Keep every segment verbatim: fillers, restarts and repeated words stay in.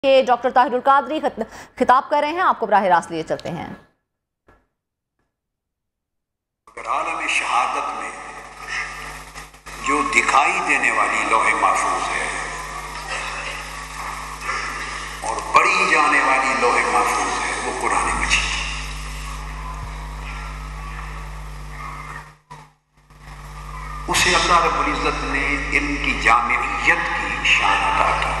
کہ ڈاکٹر طاہر القادری خطاب کر رہے ہیں، آپ کو براہ راست لیے چلتے ہیں۔ عالم شہادت میں جو دکھائی دینے والی لوح محفوظ ہے اور پڑھی جانے والی لوح محفوظ ہے وہ قرآن مجید۔ اسے اللہ رب العزت نے علم کی جامعیت کی شان عطا کی۔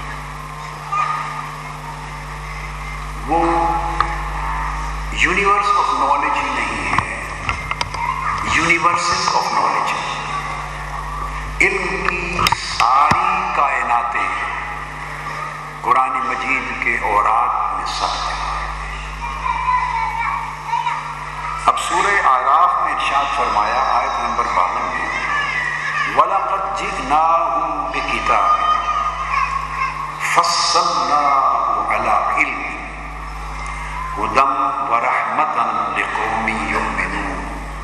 وہ یونیورس آف نالج ہی نہیں ہے، یونیورسز آف نالج ہے۔ علم کی ساری کائناتیں قرآن مجید کے اوراق میں ثبت ہیں۔ اب سورہ اعراف میں ارشاد فرمایا آیت نمبر باون میں وَلَقَدْ جِئْنَاهُمْ بِكِتَابٍ فَصَّلْنَاهُ عَلَىٰ عِلْمٍ هُدًى وَرَحْمَةً لِقَوْمٍ يُؤْمِنُونَ۔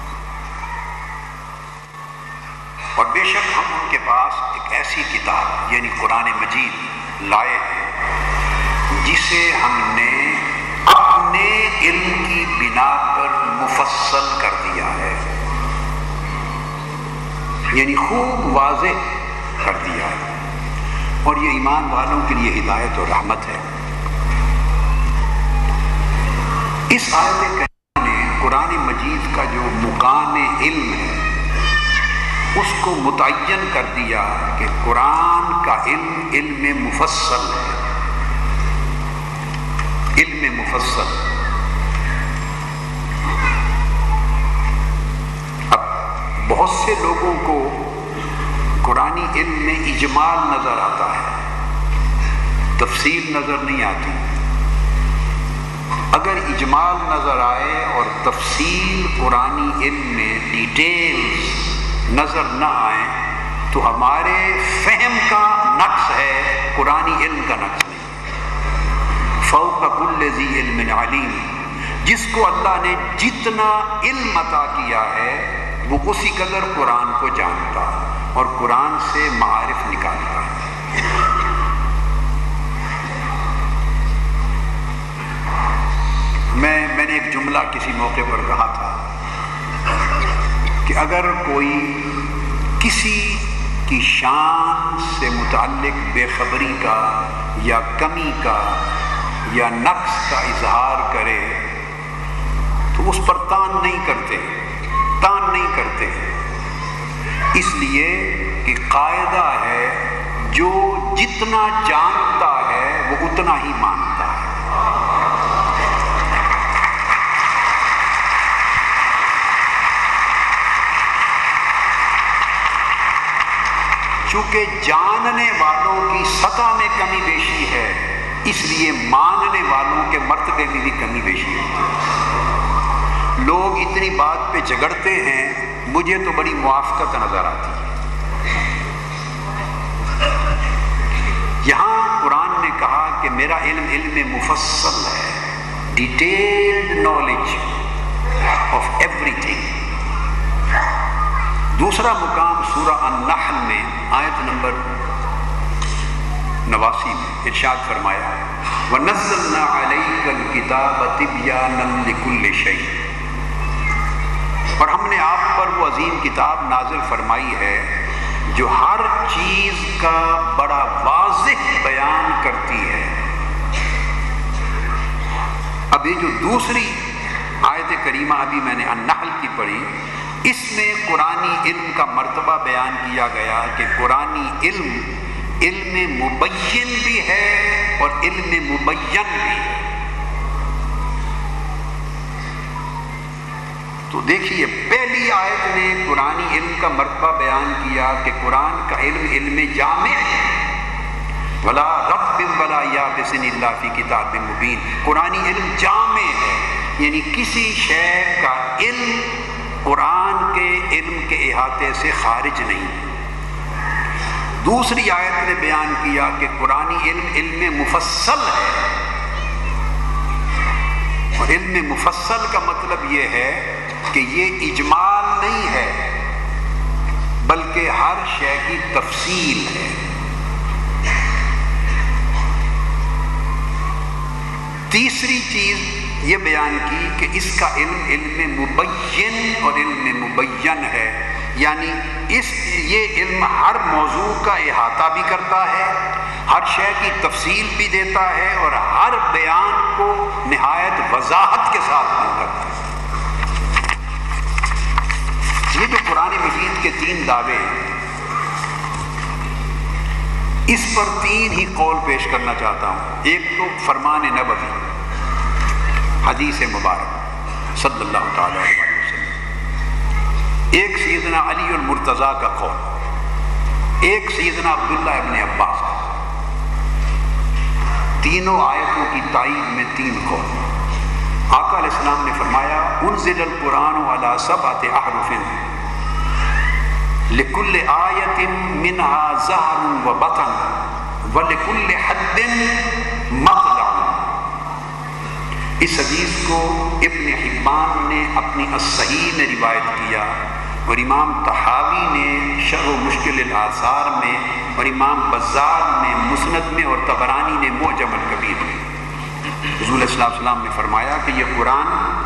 اور بے شک ہم ان کے پاس ایک ایسی کتاب یعنی قرآن مجید لائے ہیں جسے ہم نے اپنے علم کی بنا پر مفصل کر دیا ہے، یعنی خوب واضح کر دیا ہے، اور یہ ایمان والوں کے لیے ہدایت اور رحمت ہے۔ اس آیت کریمہ نے قرآن مجید کا جو مقام علم ہے اس کو متعین کر دیا کہ قرآن کا علم علم مفصل ہے، علم مفصل۔ اب بہت سے لوگوں کو قرآنی علم میں اجمال نظر آتا ہے، تفصیل نظر نہیں آتی۔ اگر اجمال نظر آئے اور تفصیل قرآنی علم میں ڈیٹیلز نظر نہ آئیں تو ہمارے فہم کا نقص ہے، قرآنی علم کا نقص نہیں۔ فوق کل ذی علم علیم، جس کو اللہ نے جتنا علم عطا کیا ہے وہ اسی قدر قرآن کو جانتا اور قرآن سے معارف نکالتا ہے۔ میں میں نے ایک جملہ کسی موقع پر کہا تھا کہ اگر کوئی کسی کی شان سے متعلق بے خبری کا یا کمی کا یا نقص کا اظہار کرے تو اس پر تان نہیں کرتے، تان نہیں کرتے، اس لیے کہ قاعدہ ہے جو جتنا جانتا ہے وہ اتنا ہی مانتا ہے۔ چونکہ جاننے والوں کی سطح میں کمی بیشی ہے اس لیے ماننے والوں کے مرتبے میں بھی کمی بیشی ہے۔ لوگ اتنی بات پہ جھگڑتے ہیں، مجھے تو بڑی موافقت نظر آتی ہے۔ یہاں قرآن نے کہا کہ میرا علم علم مفصل ہے، ڈیٹیلڈ نالج آف ایوری تھنگ۔ دوسرا مقام سورہ النحل میں آیت نمبر نواسی میں ارشاد فرمایا وَنَزَّلْنَا عَلَيْكَ الْكِتَابَ تِبْيَانًا لِكُلِّ شَيْءٍ، اور ہم نے آپ پر وہ عظیم کتاب نازل فرمائی ہے جو ہر چیز کا بڑا واضح بیان کرتی ہے۔ اب یہ جو دوسری آیت کریمہ ابھی میں نے النحل کی پڑھی، اس میں قرآنی علم کا مرتبہ بیان کیا گیا کہ قرآنی علم علم مبین بھی ہے اور علم مبین بھی ہے۔ تو دیکھیے پہلی آیت نے قرآنی علم کا مرتبہ بیان کیا کہ قرآن کا علم علم جامع ہے، ولا رطب ولا یابس الا فی کتاب مبین، قرآنی علم جامع ہے، یعنی کسی شے کا علم قرآن کے علم کے احاطے سے خارج نہیں۔ دوسری آیت نے بیان کیا کہ قرآنی علم علم مفصل ہے، اور علم مفصل کا مطلب یہ ہے کہ یہ اجمال نہیں ہے بلکہ ہر شے کی تفصیل ہے۔ تیسری چیز یہ بیان کی کہ اس کا علم علم مبین اور علم مبین ہے، یعنی اس یہ علم ہر موضوع کا احاطہ بھی کرتا ہے، ہر شے کی تفصیل بھی دیتا ہے، اور ہر بیان کو نہایت وضاحت کے ساتھ بیان کرتا ہے۔ یہ جو قرآن مجید کے تین دعوے ہیں، اس پر تین ہی قول پیش کرنا چاہتا ہوں۔ ایک تو فرمان نبوی، حدیث مبارک صلی اللہ تعالی علیہ وسلم، ایک سیدنا علی المرتضیٰ کا قول، ایک سیدنا عبداللہ ابن عباس کا۔ تینوں آیتوں کی تائید میں تین قول۔ آقا علیہ السلام نے فرمایا انزل القرآن علی سبعۃ احرف لکل آیۃ منہا ظہر و بطن ولکل حد مطلع۔ اس حدیث کو ابن حبان نے اپنی الصحیح میں روایت کیا، اور امام طحاوی نے شرح مشکل الآثار میں، اور امام بزار نے مسند میں، اور طبرانی نے معجم الکبیر میں۔ حضور صلی اللہ علیہ وسلم نے فرمایا کہ یہ قرآن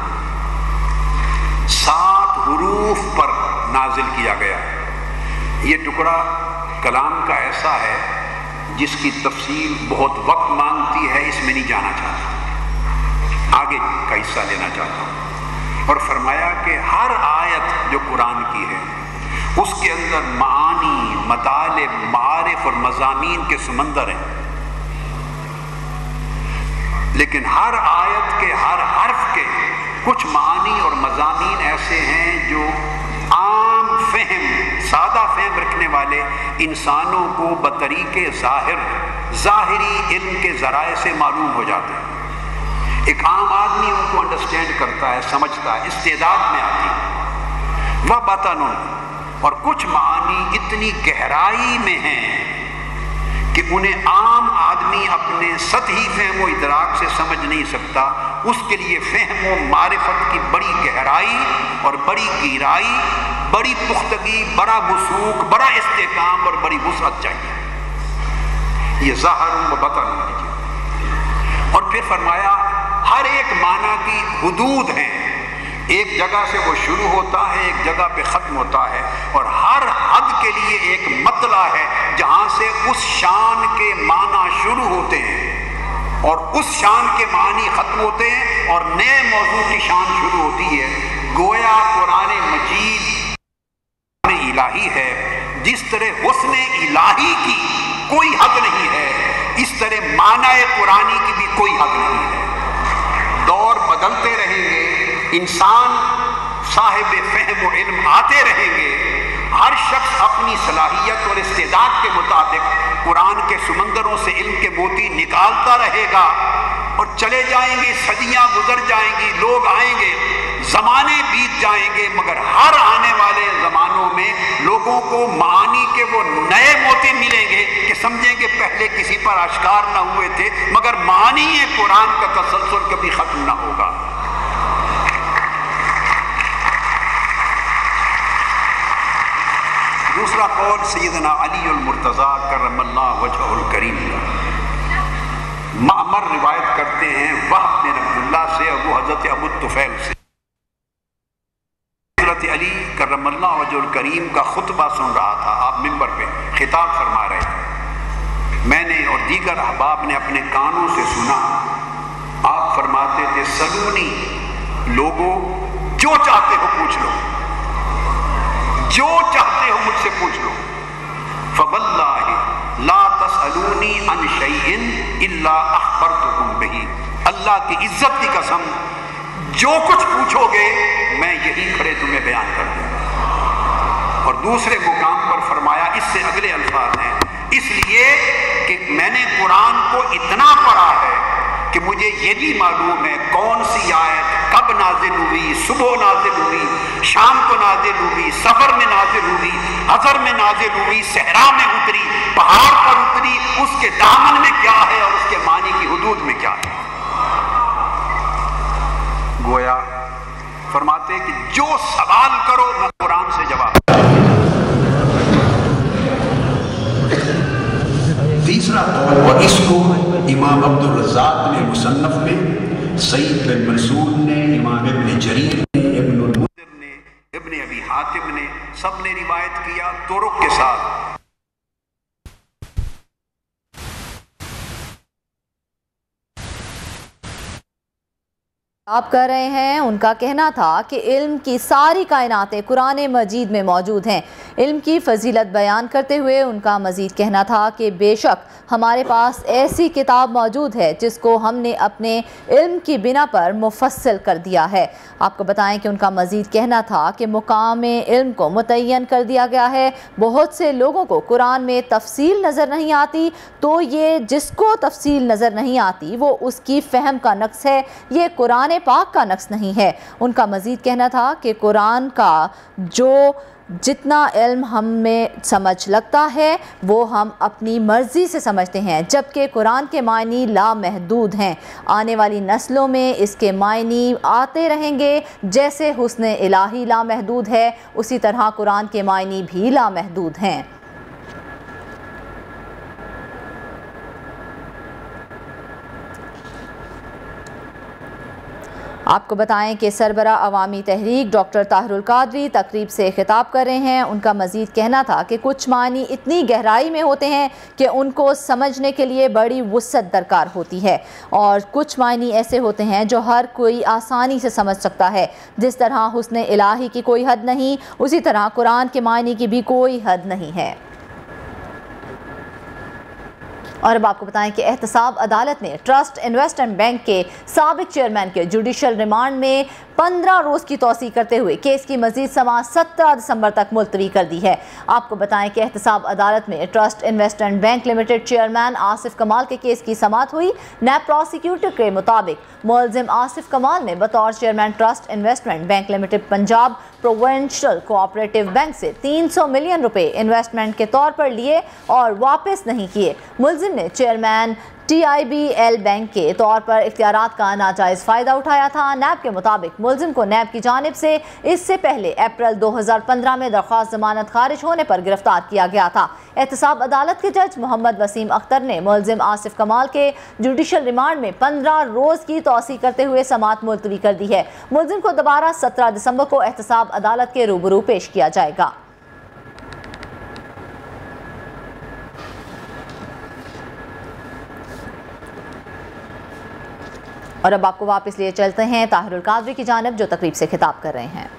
سات حروف پر نازل کیا گیا۔ یہ ٹکڑا کلام کا ایسا ہے جس کی تفصیل بہت وقت مانگتی ہے، اس میں نہیں جانا چاہتا، آگے کا حصہ لینا چاہتا ہوں۔ اور فرمایا کہ ہر آیت جو قرآن کی ہے اس کے اندر معانی، مطالب، معارف اور مضامین کے سمندر ہیں، لیکن ہر آیت کے ہر حرف کے کچھ معانی اور مضامین ایسے ہیں جو عام فہم، سادہ فہم رکھنے والے انسانوں کو بطریق ظاہر، ظاہری علم کے ذرائع سے معلوم ہو جاتے ہیں۔ ایک عام آدمی ان کو انڈرسٹینڈ کرتا ہے، سمجھتا ہے، استعداد میں آتی ہے۔ وہ بطن، اور کچھ معانی اتنی گہرائی میں ہیں کہ انہیں عام آدمی اپنے سطحی فہم و ادراک سے سمجھ نہیں سکتا، اس کے لیے فہم و معرفت کی بڑی گہرائی اور بڑی گہرائی، بڑی پختگی، بڑا وثوق، بڑا استحکام اور بڑی وسعت چاہیے۔ یہ ظاہر و بطن۔ اور پھر فرمایا ہر ایک معنی کی حدود ہیں، ایک جگہ سے وہ شروع ہوتا ہے، ایک جگہ پہ ختم ہوتا ہے، اور ہر حد کے لیے ایک مطلع ہے جہاں سے اس شان کے معنی شروع ہوتے ہیں اور اس شان کے معنی ختم ہوتے ہیں، اور نئے موضوع کی شان شروع ہوتی ہے۔ گویا قرآن مجید میں الہی ہے، جس طرح حسن الہی کی کوئی حد نہیں ہے، اس طرح معنی قرآنی کی بھی کوئی حد نہیں ہے۔ دور بدلتے رہیں گے، انسان صاحب فہم و علم آتے رہیں گے، ہر شخص اپنی صلاحیت اور استعداد کے مطابق قرآن کے سمندروں سے علم کے موتی نکالتا رہے گا، اور چلے جائیں گے، صدیاں گزر جائیں گی، لوگ آئیں گے، زمانے بیت جائیں گے، مگر ہر آنے والے زمانوں میں لوگوں کو معانی کے وہ نئے موتی ملیں گے کہ سمجھیں گے پہلے کسی پر آشکار نہ ہوئے تھے، مگر معانی قرآن کا تسلسل کبھی ختم نہ ہوگا۔ دوسرا قول سیدنا علی المرتضیٰ کرم اللہ وجہہ الکریم کا۔ معمر روایت کرتے ہیں وہب بن عبداللہ سے، ابو حضرت ابو الطفیل سے، حضرت علی کرم اللہ وجہہ الکریم کا خطبہ سن رہا تھا، آپ ممبر پہ خطاب فرما رہے تھے، میں نے اور دیگر احباب نے اپنے کانوں سے سنا۔ آپ فرماتے تھے سلونی، لوگوں جو چاہتے ہو پوچھ لو، جو چاہتے ہو مجھ سے پوچھ لو، فواللہ لا تسألونی عن شیء الا اخبرتکم بہ، اللہ کی عزت کی قسم جو کچھ پوچھو گے میں یہی کھڑے تمہیں بیان کر دوں گا۔ اور دوسرے مقام پر فرمایا، اس سے اگلے الفاظ ہیں، اس لیے کہ میں نے قرآن کو اتنا پڑھا ہے کہ مجھے یہ بھی معلوم ہے کون سی آیت کب نازل ہوئی، صبح نازل ہوئی، شام کو نازل ہوئی، سفر میں نازل ہوئی، حضر میں نازل ہوئی، صحرا میں اتری، پہاڑ پر اتری، اس کے دامن میں کیا ہے اور اس کے معنی کی حدود میں کیا ہے۔ گویا فرماتے کہ جو سوال کرو میں قرآن سے جواب۔ تیسرا قول، اور اس کو امام عبد الرزاق نے مصنف میں सईद बिन मंसूर ने, इमाम इब्न जरीर ने, इब्न मुंदिर ने, इब्न अबी हातिम ने, सब ने रिवायत किया तुरुक के साथ। आप कर रहे हैं, उनका कहना था कि इल्म की सारी कायनातें कुरान मजीद में मौजूद हैं। इल्म की फजीलत बयान करते हुए उनका मजीद कहना था कि बेशक हमारे पास ऐसी किताब मौजूद है जिसको हमने अपने इल्म की बिना पर मुफस्सल कर दिया है। आपको बताएं कि उनका मजीद कहना था कि मुकाम इल्म को मुतय्यन कर दिया गया है। बहुत से लोगों को कुरान में तफसील नज़र नहीं आती, तो ये जिसको तफसील नज़र नहीं आती वो उसकी फ़हम का नक्स है, ये कुरान पाक का नक्स नहीं है। उनका मजीद कहना था कि कुरान का जो जितना इल्म हम में समझ लगता है वो हम अपनी मर्ज़ी से समझते हैं, जबकि कुरान के मायनी लामहदूद हैं। आने वाली नस्लों में इसके मायनी आते रहेंगे। जैसे हुस्न इलाही लामहदूद है, उसी तरह कुरान के मायनी भी लामहदूद हैं। आपको बताएं कि सरबरा अवामी तहरीक डॉक्टर ताहिरुल कादरी तकरीब से खिताब कर रहे हैं। उनका मजीद कहना था कि कुछ मानी इतनी गहराई में होते हैं कि उनको समझने के लिए बड़ी वुसअत दरकार होती है, और कुछ मानी ऐसे होते हैं जो हर कोई आसानी से समझ सकता है। जिस तरह हुस्न इलाही की कोई हद नहीं, उसी तरह कुरान के मानी की भी कोई हद नहीं है। और अब आपको बताएं कि एहतसाब अदालत ने ट्रस्ट इन्वेस्टमेंट बैंक के साबिक चेयरमैन के जुडिशल रिमांड में पंद्रह रोज़ की तौसीह करते हुए केस की मजीद समाअत सत्रह दिसंबर तक मुलतवी कर दी है। आपको बताएं कि एहतसाब अदालत में trust investment bank limited chairman Asif Kamal के केस की समाअत हुई। नैब प्रोसिक्यूटर के मुताबिक मुलजिम आसिफ कमाल ने बतौर chairman trust investment bank limited Punjab provincial cooperative bank से तीन सौ मिलियन रुपए इन्वेस्टमेंट के तौर पर लिए और वापस नहीं किए। मुलजिम ने chairman T I B L bank के तौर पर इख्तियारात का नाजायज़ फ़ायदा उठाया था। नैब के मुताबिक मुलजिम को नैब की जानिब से इससे पहले अप्रैल दो हज़ार पंद्रह में दरख्वास्त जमानत खारिज होने पर गिरफ्तार किया गया था। एहतसाब अदालत के जज मोहम्मद वसीम अख्तर ने मुलजिम आसिफ कमाल के जुडिशल रिमांड में पंद्रह रोज़ की तौसीह करते हुए समाअत मुलतवी कर दी है। मुलजिम को दोबारा सत्रह दिसंबर को एहतसाब अदालत के रूबरू पेश किया जाएगा। और अब आपको वापस लिए चलते हैं ताहिरुल कादरी की जानिब जो तकरीब से खिताब कर रहे हैं।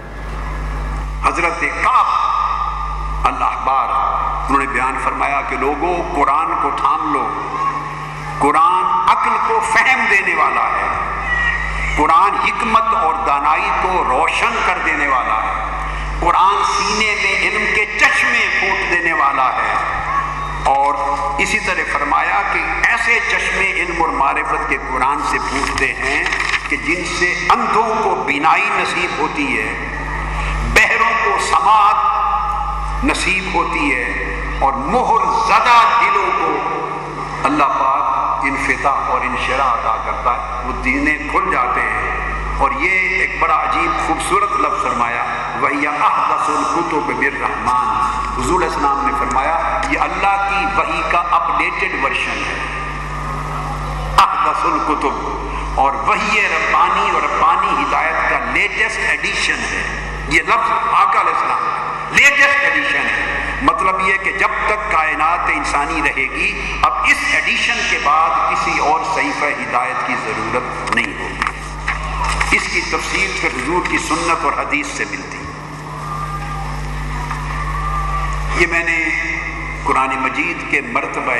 हजरत काब अल्लाह बार उन्होंने बयान फरमाया कि लोगों कुरान को थाम लो, कुरान अक्ल को फहम देने वाला है, कुरान हिकमत और दानाई को रोशन कर देने वाला है, कुरान सीने में इल्म के चश्मे फूट देने वाला है। और इसी तरह फरमाया कि ऐसे चश्मे इल्म और मारिफत के कुरान से फूटते हैं कि जिनसे अंधों को बीनाई नसीब होती है, बहरों को समाअत नसीब होती है, और मोहर ज़दा दिलों को अल्लाह पाक इनफिता और इनशरा अता करता है, वो दीनें खुल जाते हैं। और ये एक बड़ा अजीब खूबसूरत लफ्ज़ फरमाया, वहिया अहदसुल कुतुब बिर्रहमान। हुज़ूर इस्लाम ने फरमाया ये अल्लाह की वही का अपडेटेड वर्जन है, अहदसुल कुतुब, और वही रब्बानी और रब्बानी हिदायत का लेटेस्ट एडिशन है। ये लफ्ज़ आका अलैहिस्सलाम लेटेस्ट एडिशन है। मतलब ये कि जब तक कायनात इंसानी रहेगी, अब इस एडिशन के बाद किसी और सहीफ़ा हिदायत की ज़रूरत नहीं होगी। इसकी तफसील फिर हुजूर की सुन्नत और हदीस से मिलती। ये मैंने कुरान मजीद के मर्तबे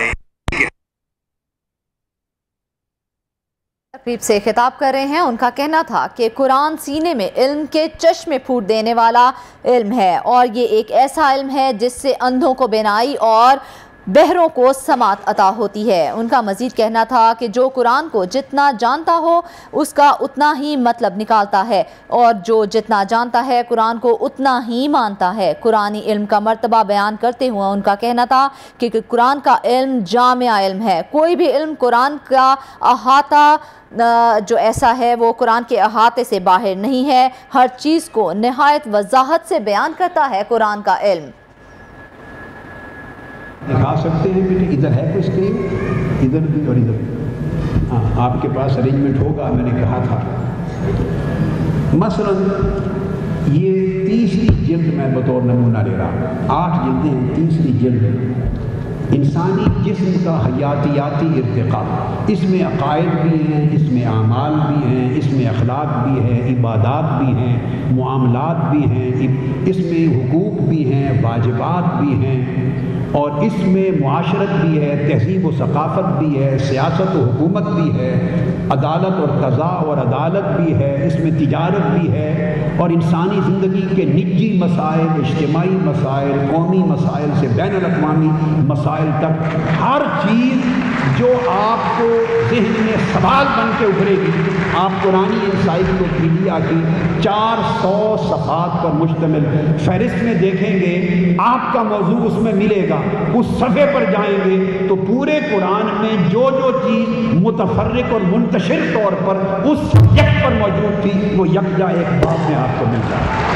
तकरीब से खिताब कर रहे हैं। उनका कहना था कि कुरान सीने में इल्म के चश्मे फूट देने वाला इल्म है, और ये एक ऐसा इल्म है जिससे अंधों को बिनाई और बहरों को समाअत अता होती है। उनका मजीद कहना था कि जो कुरान को जितना जानता हो उसका उतना ही मतलब निकालता है, और जो जितना जानता है कुरान को उतना ही मानता है। कुरानी इल्म का मर्तबा बयान करते हुए उनका कहना था कि कुरान का इल्म जामिया इल्म है। कोई भी इल्म कुरान का अहाता जो ऐसा है वो कुरान के अहाते से बाहर नहीं है। हर चीज़ को निहायत वजाहत से बयान करता है कुरान का इल्म। दिखा सकते हैं बेटे, इधर है कोई स्क्रीन, इधर भी और इधर भी। हाँ آپ کے پاس ارینجمنٹ ہوگا، میں نے کہا تھا مثلاً یہ تیسری جلد میں بطور نمونہ لے رہا ہوں، آٹھ جلدیں ہیں، تیسری جلد انسانی جسم کا حیاتیاتی ارتقاء، اس میں عقائد بھی ہیں، اس میں اعمال بھی ہیں، اس میں اخلاق بھی ہیں، عبادات بھی ہیں، معاملات بھی ہیں، اس میں حقوق بھی ہیں، واجبات بھی ہیں، اور اس میں معاشرت بھی ہے، تہذیب و ثقافت بھی ہے، سیاست و حکومت بھی ہے، عدالت اور قضاء اور عدالت بھی ہے، اس میں تجارت بھی ہے، اور انسانی زندگی کے نجی مسائل، اجتماعی مسائل، قومی مسائل سے بین الاقوامی مسائل تک ہر چیز جو آپ کو ذہن میں سوال بن کے ابھرے گی، آپ قرآنی انسائکلوپیڈیا کی چار سو صفحات پر مشتمل فہرست میں دیکھیں گے، آپ کا موضوع اس میں ملے گا، اس صفحے پر جائیں گے تو پورے قرآن میں جو جو چیز متفرق اور منتشر طور پر اس سبجیکٹ پر موجود تھی وہ یکجا ایک باب میں آپ کو مل جائے گا۔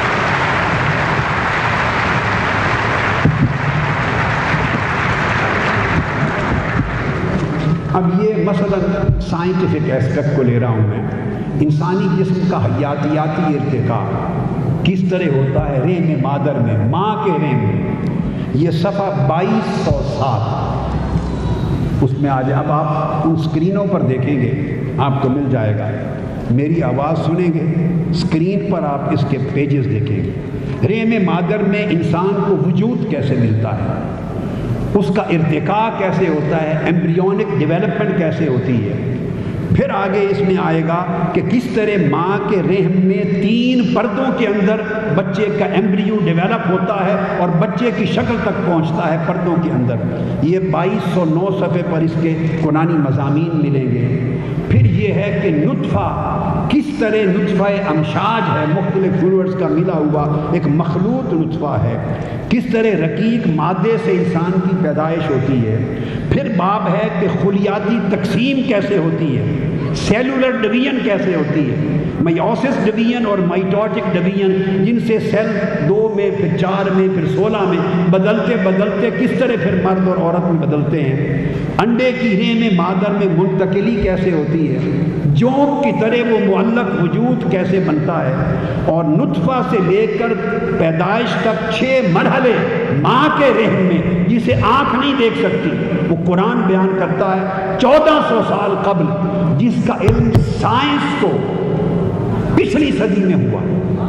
اب یہ مثلا سائنٹیفک ایسپیکٹ کو لے رہا ہوں میں، انسانی جسم کا حیاتیاتی ارتقاء کس طرح ہوتا ہے رحم مادر میں، ماں کے رحم میں، یہ صفحہ بائیس سو سات اس میں آ جائے۔ اب آپ ان سکرینوں پر دیکھیں گے، آپ کو مل جائے گا، میری آواز سنیں گے، سکرین پر آپ اس کے پیجز دیکھیں گے۔ رحم مادر میں انسان کو وجود کیسے ملتا ہے، اس کا ارتقاء کیسے ہوتا ہے، ایمبریونک ڈیولپمنٹ کیسے ہوتی ہے، پھر آگے اس میں آئے گا کہ کس طرح ماں کے رحم میں تین پردوں کے اندر بچے کا ایمبریو ڈیولپ ہوتا ہے اور بچے کی شکل تک پہنچتا ہے پردوں کے اندر۔ یہ بائیس سو نو صفحے پر اس کے قرآنی مضامین ملیں گے۔ پھر یہ ہے کہ نطفہ کس طرح نطفہ امشاج ہے، مختلف فلوئڈز کا ملا ہوا ایک مخلوط نطفہ ہے، کس طرح رقیق مادے سے انسان کی پیدائش ہوتی ہے۔ پھر باب ہے کہ خلیاتی تقسیم کیسے ہوتی ہے، سیلولر ڈویژن کیسے ہوتی ہے، میوسس ڈویژن اور مائٹوٹک ڈویژن، جن سے سیل دو میں پھر چار میں پھر سولہ میں بدلتے بدلتے کس طرح پھر مرد اور عورت میں بدلتے ہیں۔ انڈے کی رحم مادر میں منتقلی کیسے ہوتی ہے، جونک کی طرح وہ معلق وجود کیسے بنتا ہے، اور نطفہ سے لے کر پیدائش تک چھ مرحلے ماں کے رحم میں جسے آنکھ نہیں دیکھ سکتی، وہ قرآن بیان کرتا ہے چودہ سو سال قبل، جس کا علم سائنس کو پچھلی صدی میں ہوا،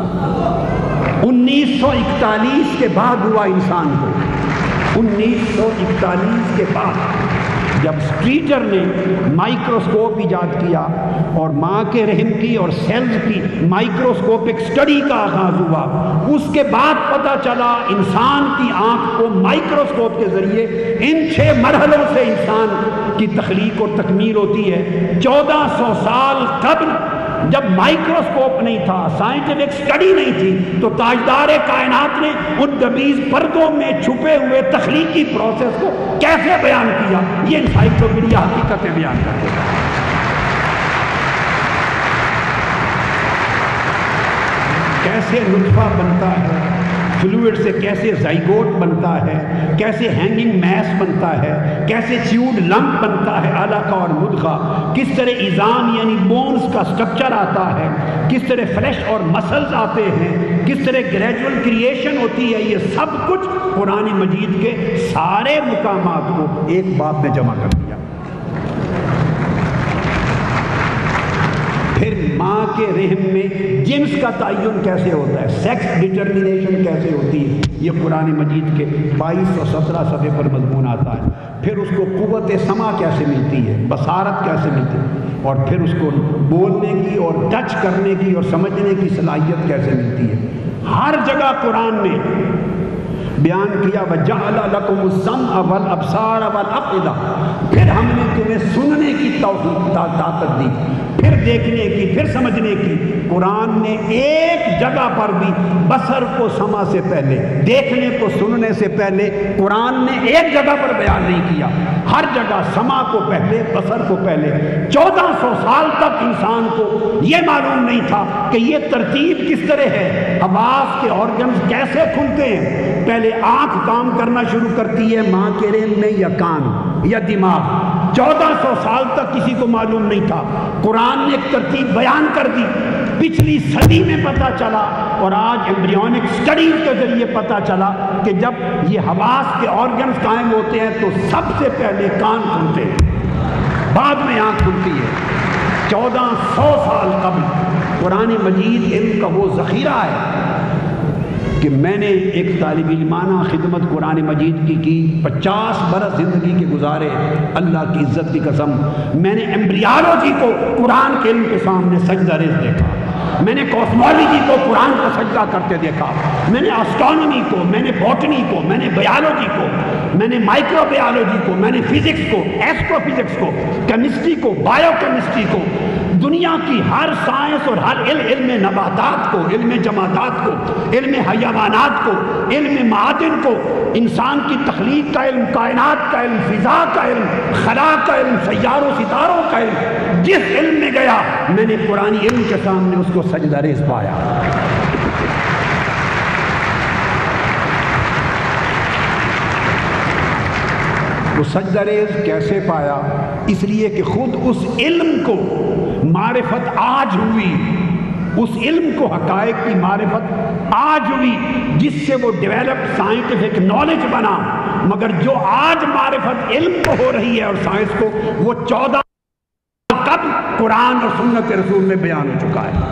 انیس سو اکتالیس کے بعد ہوا انسان کو، انیس سو اکتالیس کے بعد جب سٹریٹر نے مائکروسکوپ ایجاد کیا اور ماں کے رحم کی اور سیلز کی مائکروسکوپک سٹڈی کا آغاز ہوا، اس کے بعد پتہ چلا انسان کی آنکھ کو مائکروسکوپ کے ذریعے ان چھ مرحلوں سے انسان کی تخلیق اور تکمیل ہوتی ہے۔ چودہ سو سال قبل جب مائکروسکوپ نہیں تھا، سائنٹیفک سٹڈی نہیں تھی، تو تاجدار کائنات نے ان دبیز پردوں میں چھپے ہوئے تخلیقی پروسیس کو کیسے بیان کیا، یہ انسائکلوپیڈیا حقیقتیں بیان کرتے ہیں۔ کیسے نطفہ بنتا ہے، فلوئڈ سے کیسے زائگوٹ بنتا ہے، کیسے ہینگنگ میس بنتا ہے، کیسے چیوڈ لمپ بنتا ہے، علقہ اور مدغہ، کس طرح ایزان یعنی بونز کا سٹرکچر آتا ہے، کس طرح فلیش اور مسلز آتے ہیں، کس طرح گریجول کریشن ہوتی ہے، یہ سب کچھ قرآن مجید کے سارے مقامات کو ایک باب میں جمع کر دیا۔ پھر ماں کے رحم میں جنس کا تعین کیسے ہوتا ہے، سیکس ڈٹرمنیشن کیسے ہوتی ہے، یہ قرآن مجید کے بائیس سو سترہ صفحے پر مضمون آتا ہے۔ پھر اس کو قوت سمع کیسے ملتی ہے، بصارت کیسے ملتی ہے، اور پھر اس کو بولنے کی اور ٹچ کرنے کی اور سمجھنے کی صلاحیت کیسے ملتی ہے۔ ہر جگہ قرآن میں بیان کیا وَجَعَلَ لَكُمُ السَّمْعَ وَالْأَبْصَارَ وَالْأَفْئِدَةَ، پھر ہم نے تمہیں سننے کی توفیق طاقت دی، پھر دیکھنے کی، پھر سمجھنے کی۔ قرآن نے ایک جگہ پر بھی بصر کو سمع سے پہلے، دیکھنے کو سننے سے پہلے قرآن نے ایک جگہ پر بیان نہیں کیا، ہر جگہ سمع کو پہلے، بصر کو پہلے۔ چودہ سو سال تک انسان کو یہ معلوم نہیں تھا کہ یہ ترتیب کس طرح ہے، حواس کے آرگنز کیسے کھلتے ہیں، پہلے آنکھ کام کرنا شروع کرتی ہے ماں کے رحم میں، یا کان یا دماغ، چودہ سو سال تک کسی کو معلوم نہیں تھا، قرآن نے ایک ترتیب بیان کر دی، پچھلی صدی میں پتہ چلا، اور آج ایمبریونک سٹڈیز کے ذریعے پتہ چلا کہ جب یہ حواس کے آرگنز قائم ہوتے ہیں تو سب سے پہلے کان کھلتے ہیں، بعد میں آنکھ کھلتی ہے۔ چودہ سو سال قبل قرآن مجید علم کا وہ ذخیرہ ہے کہ میں نے ایک طالب علمانہ خدمت قرآن مجید کی کی، پچاس برس زندگی کے گزارے، اللہ کی عزت کی قسم، میں نے ایمبریالوجی کو قرآن کے علم کے سامنے سجدہ ریز دیکھا، میں نے کاسمولوجی کو قرآن کا سجدہ کرتے دیکھا، میں نے اسٹرانومی کو، میں نے باٹنی کو، میں نے بایولوجی کو، میں نے مائکرو بایولوجی کو، میں نے فزکس کو، ایسٹرو فزکس کو، کیمسٹری کو، بایو کیمسٹری کو، دنیا کی ہر سائنس اور ہر علم، علم نباتات کو، علم جمادات کو، علم حیوانات کو، علم معادن کو، انسان کی تخلیق کا علم، کائنات کا علم، فضا کا علم، خلا کا علم، سیاروں ستاروں کا علم، جس علم میں گیا میں نے قرآن علم کے سامنے اس کو سجدہ ریز پایا۔ وہ سجدہ ریز کیسے پایا؟ اس لیے کہ خود اس علم کو معرفت آج ہوئی، اس علم کو حقائق کی معرفت آج ہوئی، جس سے وہ ڈیولپ سائنٹیفک نالج بنا، مگر جو آج معرفت علم کو ہو رہی ہے اور سائنس کو، وہ چودہ قبل قرآن اور سنت رسول میں بیان ہو چکا ہے۔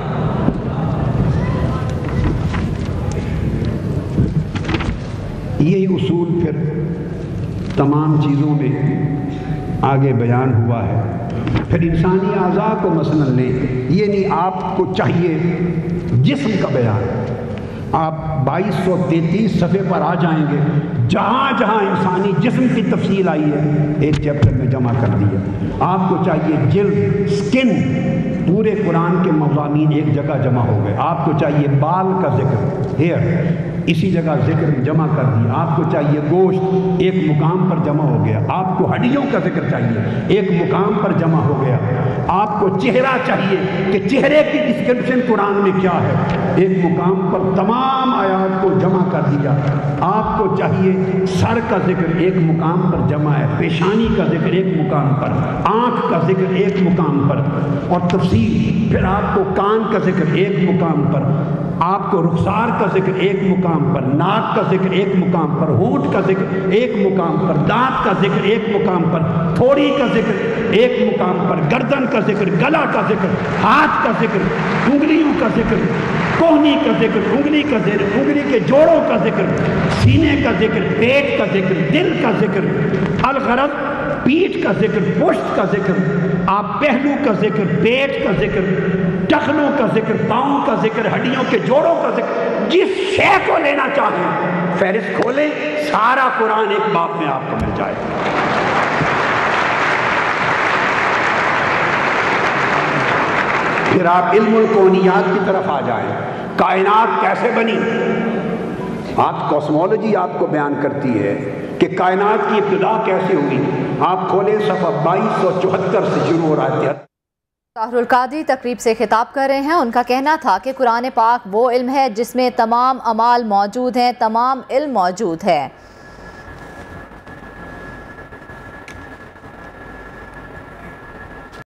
یہی اصول پھر تمام چیزوں میں آگے بیان ہوا ہے۔ پھر انسانی اعضاء کو مثلا لیں، یہ نہیں آپ کو چاہیے جسم کا بیان، آپ بائیس سو تینتیس صفحے پر آ جائیں گے، جہاں جہاں انسانی جسم کی تفصیل آئی ہے ایک چیپٹر میں جمع کر دی ہے۔ آپ کو چاہیے جلد، سکن، پورے قرآن کے مضامین ایک جگہ جمع ہو گئے۔ آپ کو چاہیے بال کا ذکر، ہیئر، اسی جگہ ذکر جمع کر دیا۔ آپ کو چاہیے گوشت، ایک مقام پر جمع ہو گیا۔ آپ کو ہڈیوں کا ذکر چاہیے، ایک مقام پر جمع ہو گیا۔ آپ کو چہرہ چاہیے کہ چہرے کی ڈسکرپشن قرآن میں کیا ہے، ایک مقام پر تمام آیات کو جمع کر دیا۔ آپ کو چاہیے سر کا ذکر ایک مقام پر جمع ہے، پیشانی کا ذکر ایک مقام پر، آنکھ کا ذکر ایک مقام پر، اور تفصیل۔ پھر آپ کو کان کا ذکر ایک مقام پر، آپ کو رخسار کا ذکر ایک مقام پر، ناک کا ذکر ایک مقام پر، ہونٹ کا ذکر ایک مقام پر، دانت کا ذکر ایک مقام پر، تھوڑی کا ذکر ایک مقام پر، گردن کا ذکر، گلا کا ذکر، ہاتھ کا ذکر، انگلیوں کا ذکر، کوہنی کا ذکر، انگلی کا ذکر، انگلی کے جوڑوں کا ذکر، سینے کا ذکر، پیٹ کا ذکر، دل کا ذکر، الغرض پیٹھ کا ذکر، پشت کا ذکر، آپ پہلو کا ذکر، پیٹ کا ذکر، ٹخنوں کا ذکر، پاؤں کا ذکر، ہڈیوں کے جوڑوں کا ذکر، جس شے کو لینا چاہیں فہرست کھولیں، سارا قرآن ایک باب میں آپ کو مل جائے۔ پھر آپ علم الکونیات کی طرف آ جائیں، کائنات کیسے بنی؟ آپ کاسمولوجی آپ کو بیان کرتی ہے کہ کائنات کی ابتدا کیسے ہوئی۔ آپ کھولیں صفحہ بائیس سو چوہتر سے شروع ہو رہا ہے۔ طاہر القادری تقریب سے خطاب کر رہے ہیں۔ ان کا کہنا تھا کہ قرآن پاک وہ علم ہے جس میں تمام اعمال موجود ہیں، تمام علم موجود ہے۔